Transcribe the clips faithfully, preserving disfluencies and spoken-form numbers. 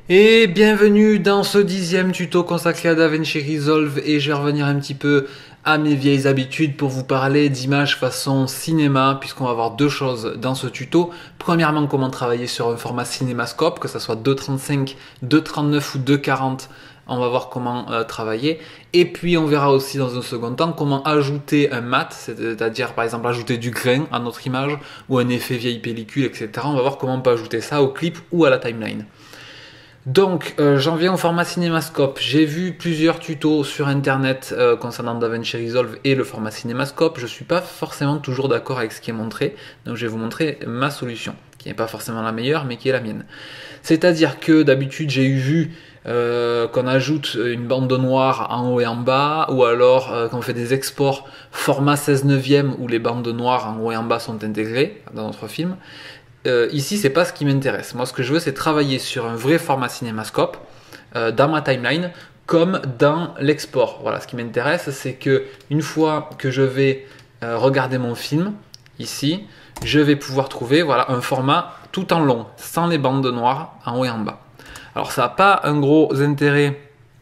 Et bienvenue dans ce dixième tuto consacré à DaVinci Resolve, et je vais revenir un petit peu à mes vieilles habitudes pour vous parler d'images façon cinéma, puisqu'on va voir deux choses dans ce tuto. Premièrement, comment travailler sur un format cinémascope, que ce soit deux trente-cinq, deux trente-neuf ou deux quarante. On va voir comment euh, travailler. Et puis on verra aussi dans un second temps comment ajouter un mat, c'est-à-dire par exemple ajouter du grain à notre image ou un effet vieille pellicule, et cetera. On va voir comment on peut ajouter ça au clip ou à la timeline. Donc euh, j'en viens au format cinémascope. J'ai vu plusieurs tutos sur internet euh, concernant DaVinci Resolve et le format cinémascope. Je suis pas forcément toujours d'accord avec ce qui est montré, donc je vais vous montrer ma solution, qui n'est pas forcément la meilleure, mais qui est la mienne. C'est-à-dire que d'habitude j'ai eu vu euh, qu'on ajoute une bande noire en haut et en bas, ou alors euh, qu'on fait des exports format seize neuvième où les bandes noires en haut et en bas sont intégrées dans notre film. Euh, ici, c'est pas ce qui m'intéresse. Moi, ce que je veux, c'est travailler sur un vrai format cinémascope euh, dans ma timeline, comme dans l'export. Voilà, ce qui m'intéresse, c'est que une fois que je vais euh, regarder mon film, ici, je vais pouvoir trouver voilà, un format tout en long, sans les bandes noires en haut et en bas. Alors, ça n'a pas un gros intérêt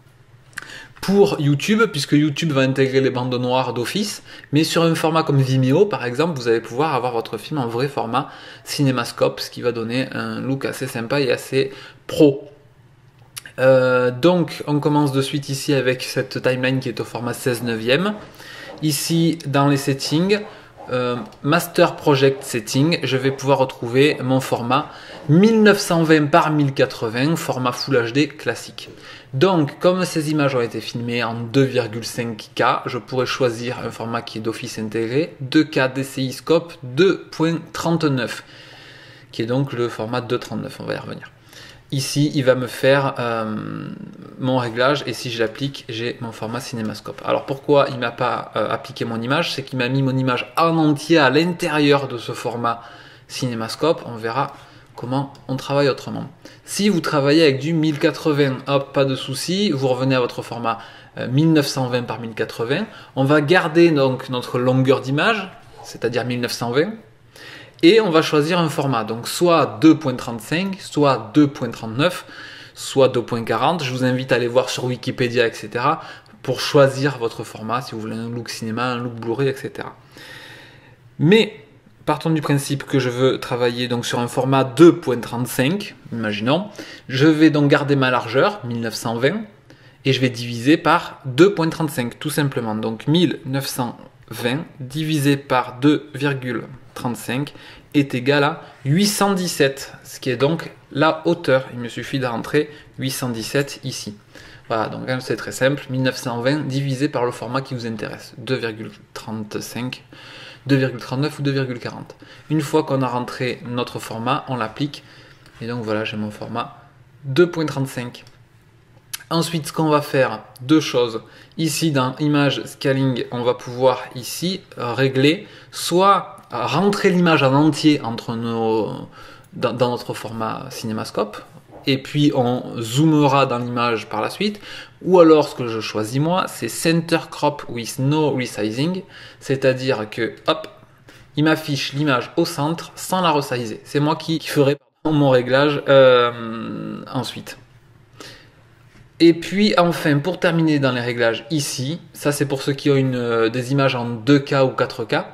pour YouTube, puisque YouTube va intégrer les bandes noires d'office, mais sur un format comme Vimeo par exemple, vous allez pouvoir avoir votre film en vrai format cinémascope, ce qui va donner un look assez sympa et assez pro. Euh, donc on commence de suite ici avec cette timeline qui est au format seize neuvième. Ici dans les settings, euh, Master Project Setting, je vais pouvoir retrouver mon format mille neuf cent vingt par mille quatre-vingts, format Full H D classique. Donc, comme ces images ont été filmées en deux virgule cinq K, je pourrais choisir un format qui est d'office intégré, deux K D C I Scope deux point trente-neuf, qui est donc le format deux trente-neuf, on va y revenir. Ici, il va me faire euh, mon réglage, et si je l'applique, j'ai mon format cinémascope. Alors pourquoi il ne m'a pas euh, appliqué mon image? C'est qu'il m'a mis mon image en entier à l'intérieur de ce format cinémascope. On verra comment on travaille autrement. Si vous travaillez avec du mille quatre-vingts, hop, pas de souci, vous revenez à votre format euh, mille neuf cent vingt par mille quatre-vingts. On va garder donc notre longueur d'image, c'est-à-dire mille neuf cent vingt. Et on va choisir un format, donc soit deux point trente-cinq, soit deux point trente-neuf, soit deux point quarante. Je vous invite à aller voir sur Wikipédia, et cetera pour choisir votre format, si vous voulez un look cinéma, un look Blu-ray, et cetera. Mais partons du principe que je veux travailler donc sur un format deux point trente-cinq, imaginons. Je vais donc garder ma largeur, mille neuf cent vingt, et je vais diviser par deux point trente-cinq, tout simplement. Donc mille neuf cent vingt divisé par deux virgule trente-cinq est égal à huit cent dix-sept, ce qui est donc la hauteur. Il me suffit de rentrer huit cent dix-sept ici. Voilà, donc c'est très simple, mille neuf cent vingt divisé par le format qui vous intéresse, deux virgule trente-cinq, deux virgule trente-neuf ou deux virgule quarante. Une fois qu'on a rentré notre format, on l'applique, et donc voilà, j'ai mon format deux point trente-cinq. Ensuite, ce qu'on va faire, deux choses. Ici, dans Image Scaling, on va pouvoir ici régler, soit rentrer l'image en entier entre nos, dans, dans notre format cinémascope, et puis on zoomera dans l'image par la suite, ou alors ce que je choisis moi, c'est Center Crop with No Resizing, c'est-à-dire que, hop, il m'affiche l'image au centre sans la resizer. C'est moi qui, qui ferai mon réglage euh, ensuite. Et puis enfin, pour terminer dans les réglages ici, ça c'est pour ceux qui ont une, euh, des images en deux K ou quatre K,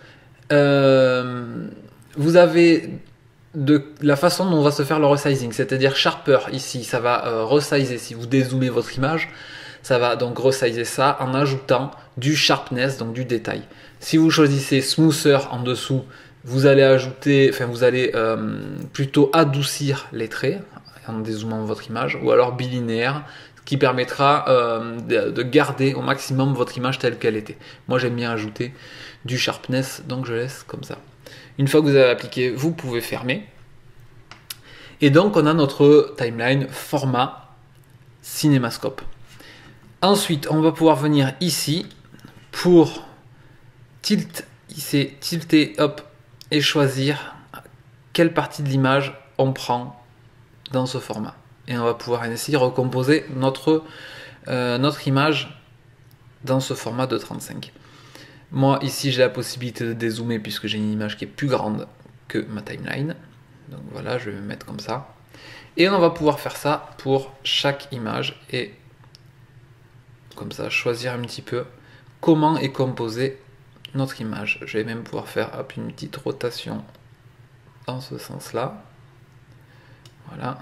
euh, vous avez de la façon dont va se faire le resizing, c'est-à-dire Sharper ici, ça va euh, resizer, si vous dézoomez votre image, ça va donc resizer ça en ajoutant du sharpness, donc du détail. Si vous choisissez Smoother en dessous, vous allez ajouter, enfin vous allez euh, plutôt adoucir les traits en dézoomant votre image, ou alors bilinéaire, ce qui permettra euh, de, de garder au maximum votre image telle qu'elle était. Moi j'aime bien ajouter du sharpness, donc je laisse comme ça. Une fois que vous avez appliqué, vous pouvez fermer. Et donc on a notre timeline format cinémascope. Ensuite, on va pouvoir venir ici pour tilt, ici, tilter, hop, et choisir quelle partie de l'image on prend dans ce format. Et on va pouvoir ainsi recomposer notre, euh, notre image dans ce format de trente-cinq. Moi ici j'ai la possibilité de dézoomer puisque j'ai une image qui est plus grande que ma timeline. Donc voilà, je vais me mettre comme ça. Et on va pouvoir faire ça pour chaque image et comme ça choisir un petit peu comment est composée notre image. Je vais même pouvoir faire hop, une petite rotation dans ce sens-là. Voilà.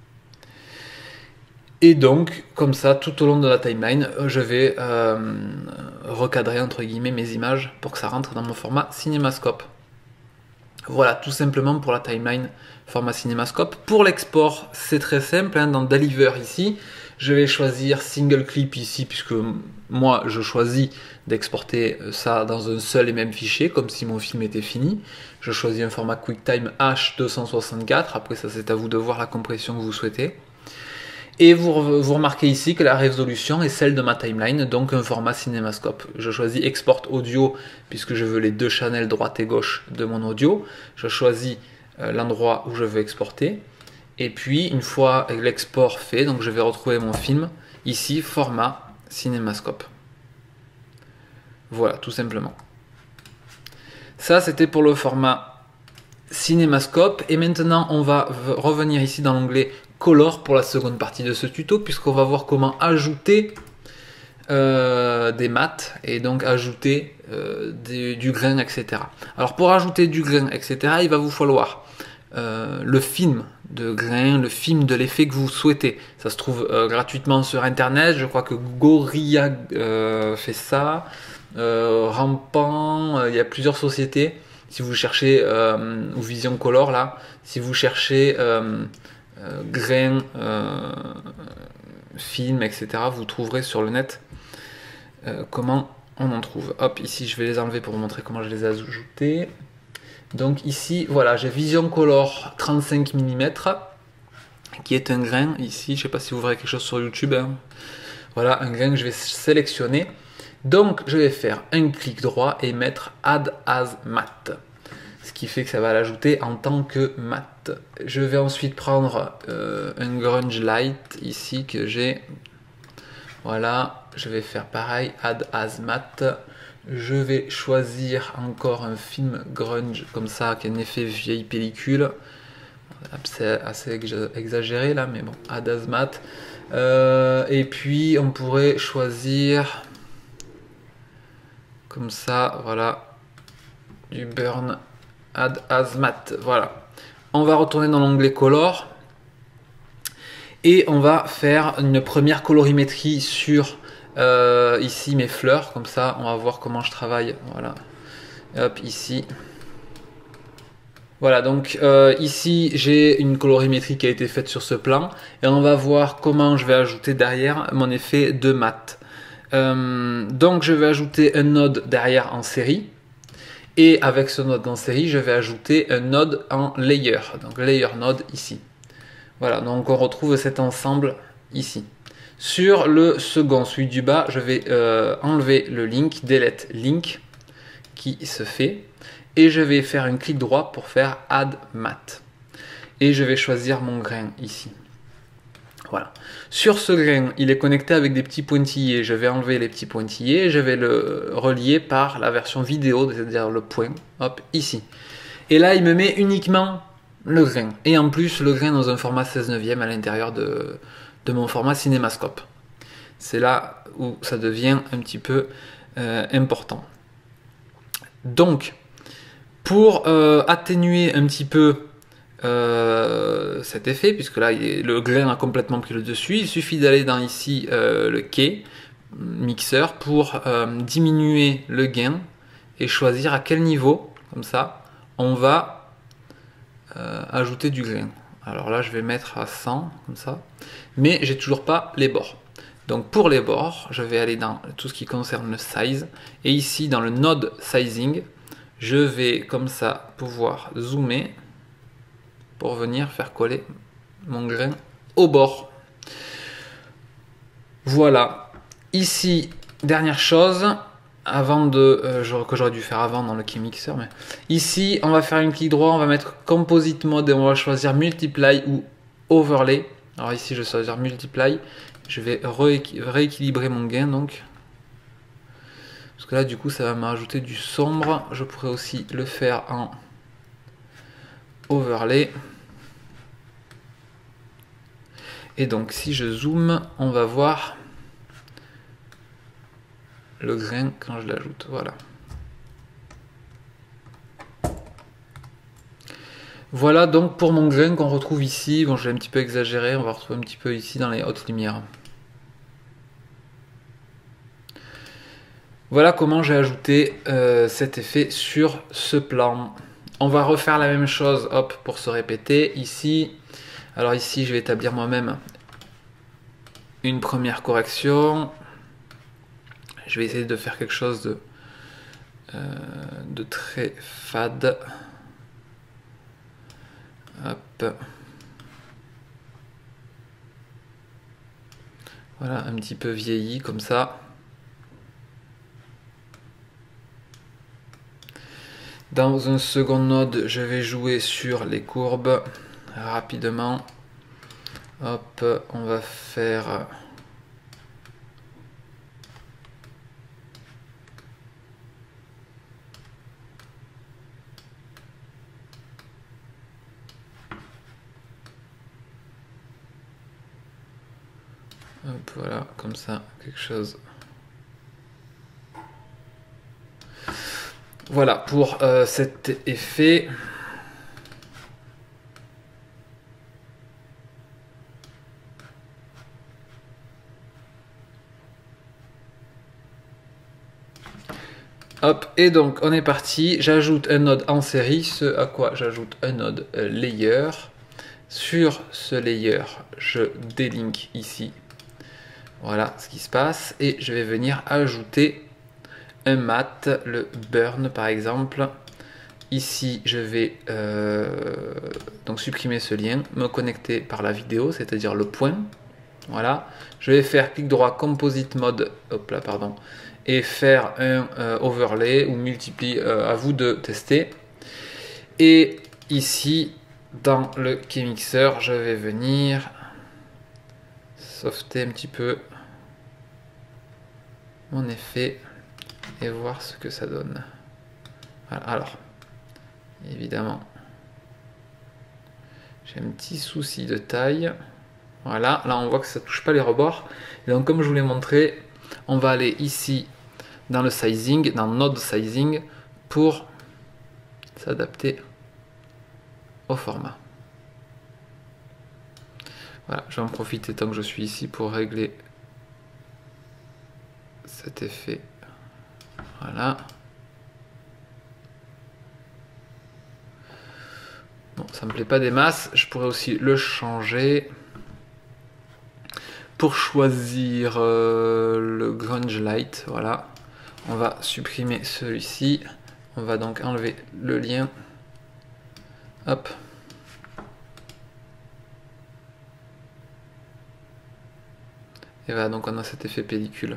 Et donc, comme ça, tout au long de la timeline, je vais euh, recadrer entre guillemets mes images pour que ça rentre dans mon format CinemaScope. Voilà, tout simplement pour la timeline format CinemaScope. Pour l'export, c'est très simple, hein, dans Deliver ici, je vais choisir Single Clip ici, puisque moi je choisis d'exporter ça dans un seul et même fichier, comme si mon film était fini. Je choisis un format QuickTime H deux cent soixante-quatre, après ça c'est à vous de voir la compression que vous souhaitez. Et vous, vous remarquez ici que la résolution est celle de ma timeline, donc un format CinemaScope. Je choisis Export Audio, puisque je veux les deux channels droite et gauche de mon audio. Je choisis euh, l'endroit où je veux exporter. Et puis, une fois l'export fait, donc je vais retrouver mon film, ici, format CinemaScope. Voilà, tout simplement. Ça, c'était pour le format CinemaScope. Et maintenant, on va revenir ici dans l'onglet Color pour la seconde partie de ce tuto, puisqu'on va voir comment ajouter euh, des mats et donc ajouter euh, des, du grain, et cetera. Alors pour ajouter du grain, et cetera, il va vous falloir euh, le film de grain, le film de l'effet que vous souhaitez. Ça se trouve euh, gratuitement sur internet. Je crois que Gorilla euh, fait ça. Euh, Rampant, euh, il y a plusieurs sociétés. Si vous cherchez, euh, ou Vision Color là, si vous cherchez euh, Euh, grains, euh, films, et cetera. Vous trouverez sur le net euh, comment on en trouve. Hop, ici je vais les enlever pour vous montrer comment je les ai ajoutés. Donc ici, voilà, j'ai Vision Color trente-cinq millimètres, qui est un grain. Ici, je sais pas si vous verrez quelque chose sur YouTube. Hein. Voilà, un grain que je vais sélectionner. Donc je vais faire un clic droit et mettre Add as Matte. Ce qui fait que ça va l'ajouter en tant que mat. Je vais ensuite prendre euh, un grunge light ici que j'ai. Voilà, je vais faire pareil, add as mat. Je vais choisir encore un film grunge comme ça, qui a un effet vieille pellicule. C'est assez exagéré là, mais bon, add as mat. Euh, et puis on pourrait choisir comme ça, voilà, du burn. Add as matte, voilà. On va retourner dans l'onglet Color et on va faire une première colorimétrie sur euh, ici mes fleurs, comme ça on va voir comment je travaille. Voilà, hop, ici. Voilà, donc euh, ici j'ai une colorimétrie qui a été faite sur ce plan et on va voir comment je vais ajouter derrière mon effet de mat. Euh, donc je vais ajouter un node derrière en série. Et avec ce node en série, je vais ajouter un node en layer, donc layer node ici. Voilà, donc on retrouve cet ensemble ici. Sur le second, celui du bas, je vais euh, enlever le link, delete link, qui se fait, et je vais faire un clic droit pour faire add mat. Et je vais choisir mon grain ici. Voilà. Sur ce grain, il est connecté avec des petits pointillés. Je vais enlever les petits pointillés, je vais le relier par la version vidéo, c'est-à-dire le point, hop, ici. Et là, il me met uniquement le grain. Et en plus, le grain dans un format seize neuvième à l'intérieur de, de mon format CinemaScope. C'est là où ça devient un petit peu euh, important. Donc, pour euh, atténuer un petit peu Euh, cet effet, puisque là il est, le grain a complètement pris le dessus, il suffit d'aller dans ici euh, le key mixeur pour euh, diminuer le gain et choisir à quel niveau, comme ça, on va euh, ajouter du grain. Alors là je vais mettre à cent, comme ça, mais j'ai toujours pas les bords. Donc pour les bords, je vais aller dans tout ce qui concerne le size, et ici dans le node sizing, je vais comme ça pouvoir zoomer pour venir faire coller mon grain au bord. Voilà. Ici, dernière chose, avant de euh, que j'aurais dû faire avant dans le key mixer, mais ici, on va faire une clic droit, on va mettre composite mode et on va choisir multiply ou overlay. Alors ici, je vais choisir multiply. Je vais rééquilibrer mon gain donc. Parce que là, du coup, ça va me rajouter du sombre. Je pourrais aussi le faire en overlay. Et donc si je zoome, on va voir le grain quand je l'ajoute. Voilà. Voilà donc pour mon grain qu'on retrouve ici. Bon, j'ai un petit peu exagéré, on va retrouver un petit peu ici dans les hautes lumières. Voilà comment j'ai ajouté euh, cet effet sur ce plan. On va refaire la même chose, hop, pour se répéter. Ici, alors ici, je vais établir moi-même une première correction. Je vais essayer de faire quelque chose de, euh, de très fade. Hop. Voilà, un petit peu vieilli comme ça. Dans un second node, je vais jouer sur les courbes rapidement. Hop, on va faire... Hop, voilà, comme ça, quelque chose. Voilà pour euh, cet effet. Hop, et donc on est parti. J'ajoute un node en série, ce à quoi j'ajoute un node euh, layer. Sur ce layer, je délink ici. Voilà ce qui se passe. Et je vais venir ajouter un mat, le burn par exemple. Ici, je vais euh, donc supprimer ce lien, me connecter par la vidéo, c'est-à-dire le point. Voilà. Je vais faire clic droit, composite mode, hop là, pardon, et faire un euh, overlay ou multiplie, euh, à vous de tester. Et ici, dans le keymixer, je vais venir softer un petit peu mon effet et voir ce que ça donne. Voilà. Alors, évidemment, j'ai un petit souci de taille. Voilà, là on voit que ça ne touche pas les rebords. Et donc comme je vous l'ai montré, on va aller ici dans le sizing, dans node sizing, pour s'adapter au format. Voilà, je vais en profiter tant que je suis ici pour régler cet effet. Voilà. Bon, ça me plaît pas des masses, je pourrais aussi le changer. Pour choisir euh, le grunge light, voilà, on va supprimer celui-ci. On va donc enlever le lien. Hop. Et voilà, donc on a cet effet pellicule.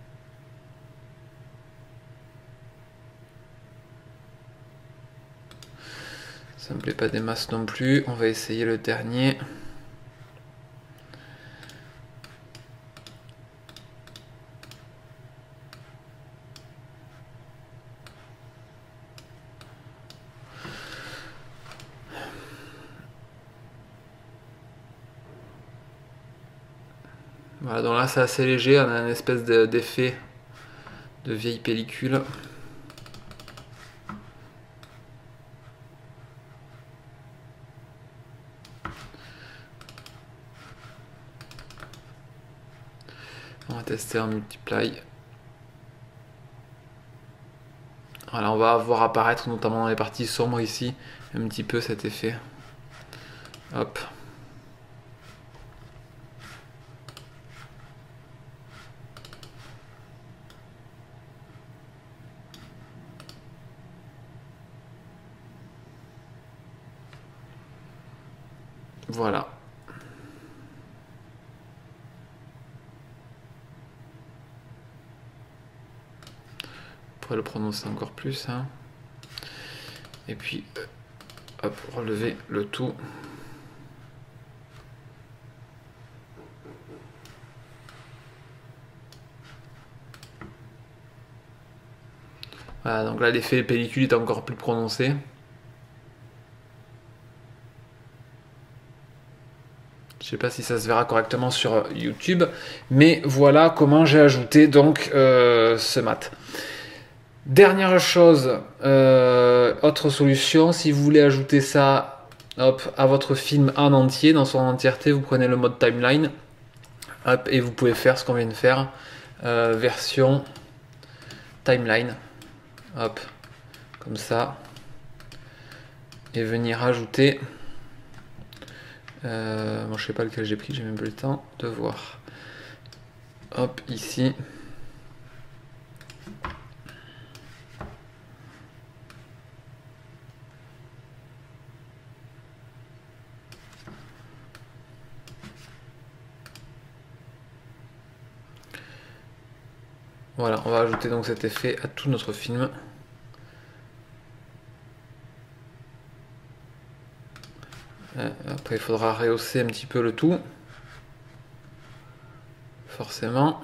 Ça me plaît pas des masses non plus. On va essayer le dernier. Voilà, donc là c'est assez léger, on a une espèce d'effet de vieille pellicule. On va tester en multiply. Voilà, on va voir apparaître notamment dans les parties sombres ici un petit peu cet effet. Hop. Voilà. On pourrait le prononcer encore plus. Hein. Et puis, hop, relever le tout. Voilà, donc là l'effet pellicule est encore plus prononcé. Je sais pas si ça se verra correctement sur YouTube, mais voilà comment j'ai ajouté donc euh, ce mat. Dernière chose, euh, autre solution, si vous voulez ajouter ça hop, à votre film en entier, dans son entièreté, vous prenez le mode timeline hop, et vous pouvez faire ce qu'on vient de faire, euh, version timeline, hop, comme ça, et venir ajouter, euh, bon, je sais pas lequel j'ai pris, j'ai même pas le temps de voir, hop, ici. Voilà, on va ajouter donc cet effet à tout notre film. Après, il faudra rehausser un petit peu le tout. Forcément.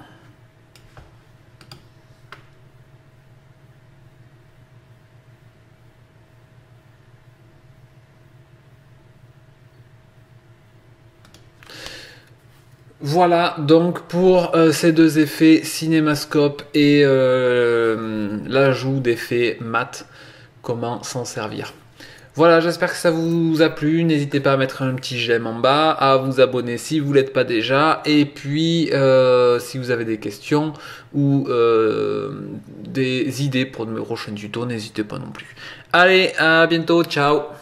Voilà donc pour euh, ces deux effets Cinémascope et euh, l'ajout d'effets mat, comment s'en servir. Voilà, j'espère que ça vous a plu, n'hésitez pas à mettre un petit j'aime en bas, à vous abonner si vous ne l'êtes pas déjà, et puis euh, si vous avez des questions ou euh, des idées pour de mes prochains tutos, n'hésitez pas non plus. Allez, à bientôt, ciao!